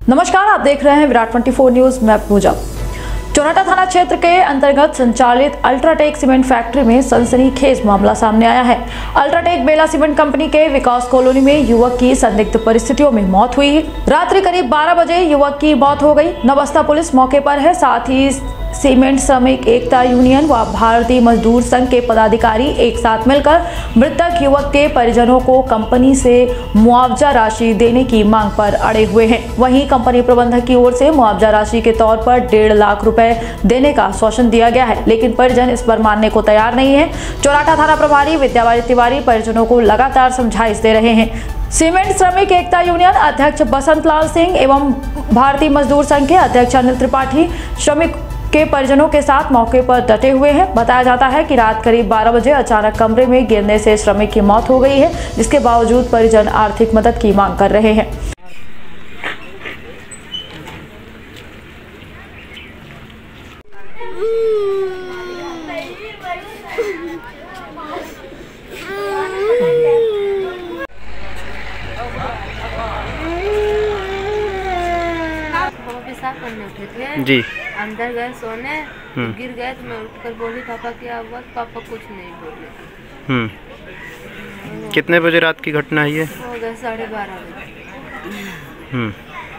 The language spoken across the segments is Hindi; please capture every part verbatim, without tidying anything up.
नमस्कार, आप देख रहे हैं विराट चौबीस न्यूज। मैं पूजा। चोराटा थाना क्षेत्र के अंतर्गत संचालित अल्ट्राटेक सीमेंट फैक्ट्री में सनसनीखेज मामला सामने आया है। अल्ट्राटेक बेला सीमेंट कंपनी के विकास कॉलोनी में युवक की संदिग्ध परिस्थितियों में मौत हुई। रात्रि करीब बारह बजे युवक की मौत हो गई। नवस्ता पुलिस मौके पर है। साथ ही सीमेंट श्रमिक एकता यूनियन व भारतीय मजदूर संघ के पदाधिकारी एक साथ मिलकर मृतक युवक के परिजनों को कंपनी से मुआवजा राशि देने की मांग पर अड़े हुए हैं। वहीं कंपनी प्रबंधक की ओर से मुआवजा राशि के तौर पर डेढ़ लाख रुपए देने का आश्वासन दिया गया है, लेकिन परिजन इस पर मानने को तैयार नहीं है। चोराटा थाना प्रभारी विद्याबाई तिवारी परिजनों को लगातार समझाइश दे रहे हैं। सीमेंट श्रमिक एकता यूनियन अध्यक्ष बसंत लाल सिंह एवं भारतीय मजदूर संघ के अध्यक्ष अनिल त्रिपाठी श्रमिक के परिजनों के साथ मौके पर डटे हुए हैं। बताया जाता है कि रात करीब बारह बजे अचानक कमरे में गिरने से श्रमिक की मौत हो गई है, जिसके बावजूद परिजन आर्थिक मदद की मांग कर रहे हैं। पेशाब करने उठे थे जी, अंदर गए सोने, गिर गए तो मैं उठकर बोली पापा क्या हुआ? पापा कुछ नहीं बोले। हम्म कितने बजे रात की घटना है ये? हो गए साढ़े बारह बजे। हम्म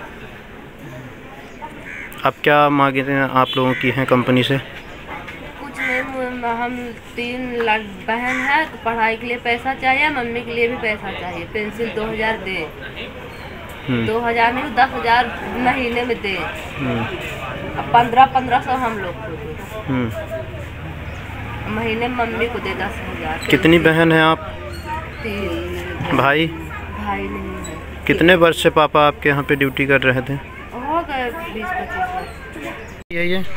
अब क्या मांगे थे आप लोगों की हैं कंपनी से? कुछ नहीं, हम तीन लाख बहन है तो पढ़ाई के लिए पैसा चाहिए, मम्मी के लिए भी पैसा चाहिए। पेंसिल दो हजार दे, दो हजार नहीं दस हजार महीने में दे। पंद्रह पंद्रह सौ हम लोग को दे, महीने मम्मी को दे दस हजार। कितनी बहन है आप? तीन। भाई? भाई नहीं है। कितने वर्ष से पापा आपके यहाँ पे ड्यूटी कर रहे थे? हो गए बीस पच्चीस वर्ष। ये ये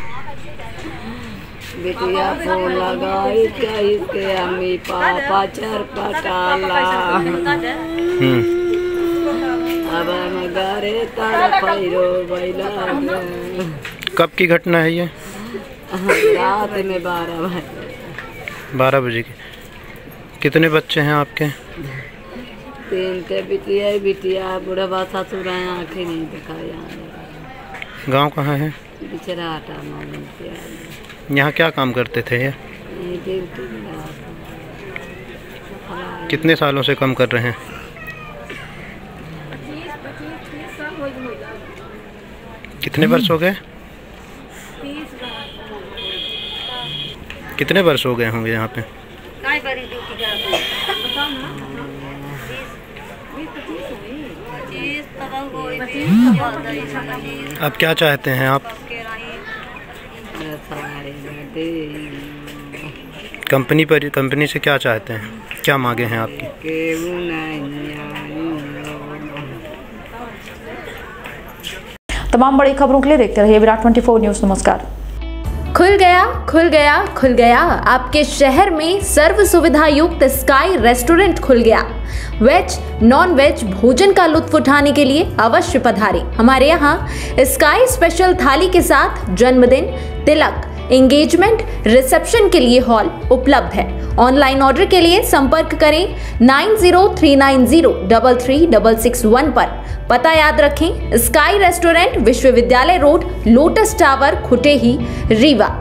बेटिया फोन लगाई क्या इसके अम्मी पापा चर पटाला। हम्म अब हम घरे तरफरो बैला। कब की घटना है ये? रात में बारह बजे। बारह बजे की। कितने बच्चे हैं आपके? तीन के बिटिया बिटिया बुढ़ा ससुर आँखें नहीं दिखाया। गांव कहाँ है? बिचराटा मालूम किया। यहाँ क्या काम करते थे ये? कितने सालों से काम कर रहे हैं? कितने वर्ष हो गए? कितने वर्ष हो गए होंगे यहाँ पे? अब क्या चाहते हैं आप? कंपनी पर कंपनी से क्या चाहते हैं? क्या मांगे हैं आपकी? तमाम बड़ी खबरों के लिए देखते रहिए विराट चौबीस न्यूज। नमस्कार। खुल गया खुल गया खुल गया आपके शहर में सर्व सुविधा युक्त स्काई रेस्टोरेंट खुल गया। वेज नॉन वेज भोजन का लुत्फ उठाने के लिए अवश्य पधारें। हमारे यहाँ स्काई स्पेशल थाली के साथ जन्मदिन, तिलक, एंगेजमेंट, रिसेप्शन के लिए हॉल उपलब्ध है। ऑनलाइन ऑर्डर के लिए संपर्क करें nine zero three nine zero double three double six one पर। पता याद रखें, स्काई रेस्टोरेंट, विश्वविद्यालय road, lotus tower, Khutehi, Rewa.